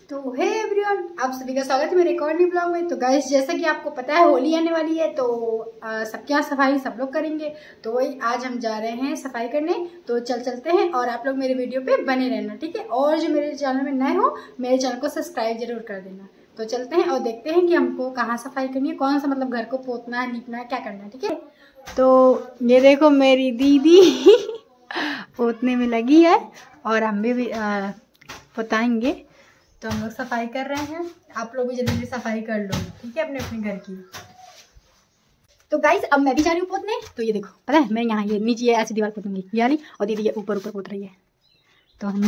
तो hey everyone, आप सभी का स्वागत है मेरे एक और नए ब्लॉग में। तो गाइस, जैसा कि आपको पता है होली आने वाली है, तो सबके यहाँ सफाई सब लोग करेंगे। तो वही आज हम जा रहे हैं सफाई करने। तो चलते हैं और आप लोग मेरे वीडियो पे बने रहना, ठीक है। और जो मेरे चैनल में नए हो, मेरे चैनल को सब्सक्राइब जरूर कर देना। तो चलते हैं और देखते हैं कि हमको कहाँ सफाई करनी है, कौन सा मतलब घर को पोतना है, नीपना है, क्या करना है, ठीक है। तो ये देखो मेरी दीदी पोतने में लगी है और हम भी पोताएंगे। तो हम लोग सफाई कर रहे हैं, आप लोग भी जल्दी सफाई कर लो, ठीक है, अपने अपने घर की। तो गाइस, अब मैं भी जा रही हूँ पोतने। तो ये देखो, पता है मैं यहाँ ये नीचे ऐसी दीवार पोतूंगी ये वाली, और दीदी ये ऊपर ऊपर पोत रही है। तो हम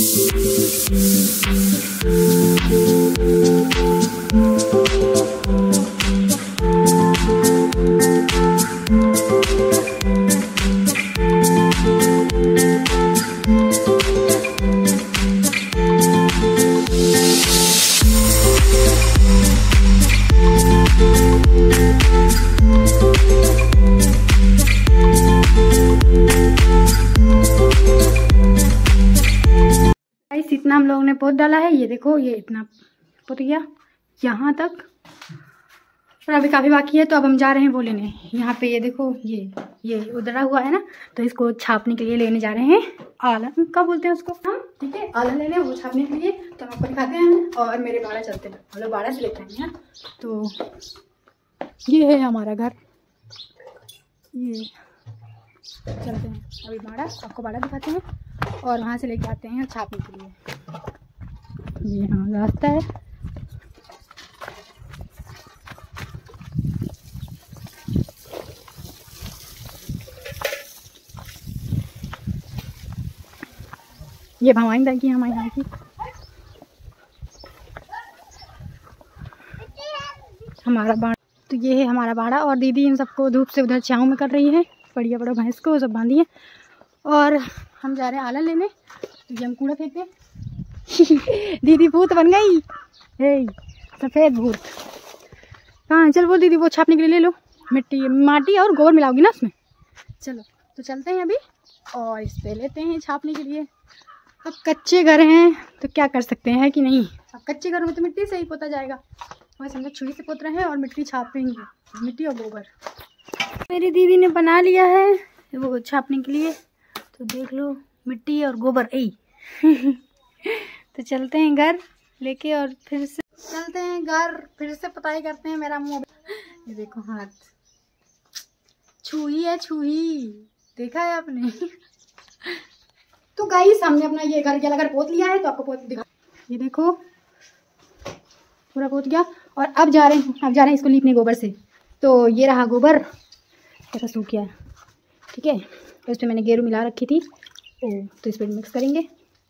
इतना हम लोगों ने पोत डाला है। ये देखो, ये इतना पोत गया यहाँ तक, और अभी काफ़ी बाकी है। तो अब हम जा रहे हैं वो लेने। यहाँ पे ये देखो, ये उधरा हुआ है ना, तो इसको छापने के लिए लेने जा रहे हैं। आलन का बोलते हैं उसको हम, ठीक है, आलन लेने वो छापने के लिए। तो हम आपको दिखाते हैं। और मेरे बाड़ा चलते हैं, हम लोग बाड़ा से लेते हैं। तो ये है हमारा घर, ये चलते हैं अभी बाड़ा, आपको बाड़ा दिखाते हैं और वहाँ से लेके आते हैं छापने के लिए। ये हाँ रास्ता है। ये भवानी दा की हमारे यहाँ की हमारा बाड़ा। तो ये है हमारा बाड़ा, और दीदी इन सबको धूप से उधर छाँव में कर रही है। बढ़िया बड़ा भैंस को सब बांधी है। और हम जा रहे हैं आलन लेने। तो ये हम कूड़ा फेंकते हैं। दीदी भूत बन गई, सफ़ेद भूत। हाँ चल बोल दीदी, वो छापने के लिए ले लो। माटी और गोबर मिलाओगी ना उसमें। चलो तो चलते हैं अभी और इस पे लेते हैं छापने के लिए। अब कच्चे घर हैं तो क्या कर सकते हैं, कि नहीं। अब कच्चे घरों में तो मिट्टी से ही पोता जाएगा। वैसे हम लोग छुरी से पोत रहे हैं और मिट्टी छापेंगे, मिट्टी और गोबर। मेरी दीदी ने बना लिया है वो छापने के लिए। तो देख लो, मिट्टी और गोबर तो चलते हैं घर लेके और फिर से चलते हैं घर, फिर से पताई करते हैं। मेरा मुंह, ये देखो हाथ छुई है, छुई देखा है आपने। तो गाइस, हमने अपना ये घर अगर पोत लिया है तो आपको पोत दिखा। ये देखो पूरा पोत गया। और अब जा रहे हैं इसको लीपने गोबर से। तो ये रहा गोबर, कैसा सूख गया है, ठीक है। तो इस पर मैंने गेरू मिला रखी थी, तो इस पर मिक्स करेंगे।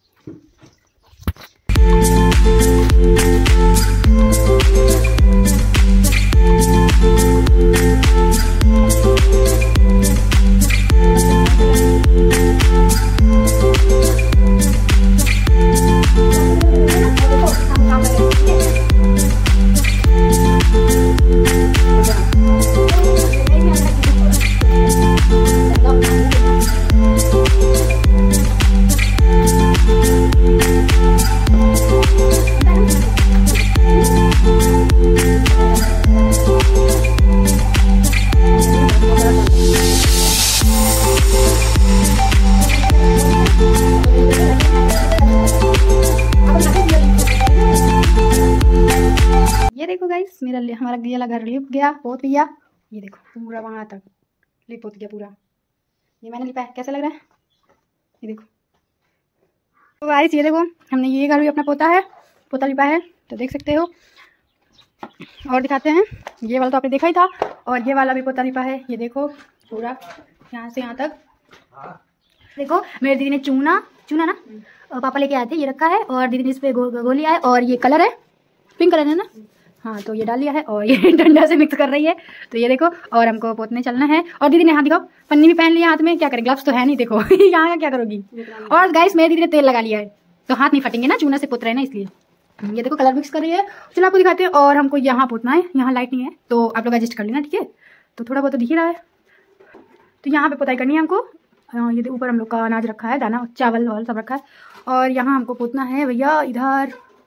ये देखो गाइस, हमारा ये वाला घर लिप गया, पोत लिया। ये देखो पूरा वहाँ तक लिप पोत गया पूरा। ये मैंने लिपा है, कैसा लग रहा है, ये देखो। तो गाइस ये देखो, हमने ये घर भी अपना पोता लिपा है, तो देख सकते हो। और दिखाते हैं, ये वाला तो आपने देखा ही था, और ये वाला भी पोता लिपा है। ये देखो पूरा यहाँ से यहाँ तक। देखो मेरी दीदी ने चूना ना पापा लेके आए थे, ये रखा है। और दीदी ने इस पे गो लिया है, और ये कलर है पिंक कलर है ना, हाँ, तो ये डाल लिया है और ये डंडा से मिक्स कर रही है। तो ये देखो, और हमको पोतने चलना है। और दीदी ने हाथ दिखाओ, पन्नी भी पहन लिया हाथ में, क्या करें, ग्लव्स तो है नहीं, देखो यहाँ का क्या करोगी। और गाइस, मेरी दीदी ने तेल लगा लिया है, तो हाथ नहीं फटेंगे ना, चूना से पोत रहे हैं ना, इसलिए। ये देखो कलर मिक्स कर रही है। चलो आपको दिखाते हैं। और हमको यहाँ पोतना है, यहाँ लाइट नहीं है, तो आप लोग एडजस्ट कर लेना, ठीक है। तो थोड़ा बहुत तो दिख ही रहा है। तो यहाँ पे पोताई करनी है हमको। ये ऊपर हम लोग का अनाज रखा है, दाना चावल वावल सब रखा है। और यहाँ हमको पोतना है भैया, इधर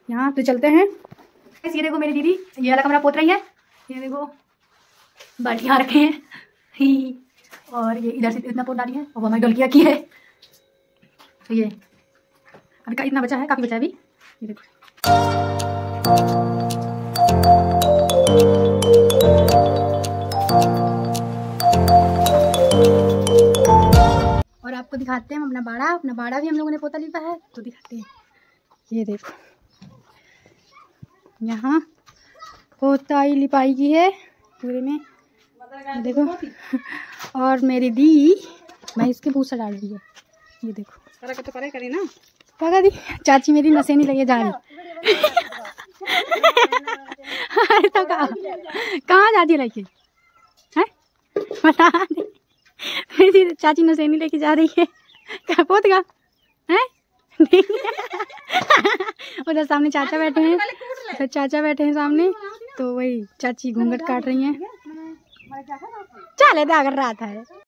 यहाँ तो चलते हैं। ये देखो मेरी दीदी ये वाला कमरा पोत रही है। ये देखो बाल्टियाँ रखे हैं ही, और ये इधर से इतना पोत डाली है, और वो हमारी डोलकिया की है। तो ये अभी का इतना बचा है, काफ़ी बचा है अभी। ये देखो और आपको दिखाते हैं हम अपना बाड़ा भी हम लोगों ने पोता लिपा है, तो दिखाते हैं। ये देखो यहाँ पोताई लिपाई की है पूरे में, ये देखो। और मेरी दी भाई इसके पूछा डाल दी है। ये देखो तो करे ना पका दी। चाची मेरी नशे नहीं लगे जा रही। तो कहाँ जाती है लड़की है बता दे। मेरी चाची नशे नहीं लेके जा रही है। क्या पोत का है उधर सामने चाचा बैठे हैं, उधर चाचा बैठे हैं सामने, तो वही चाची घूंघट काट रही हैं। चले अगर रात है।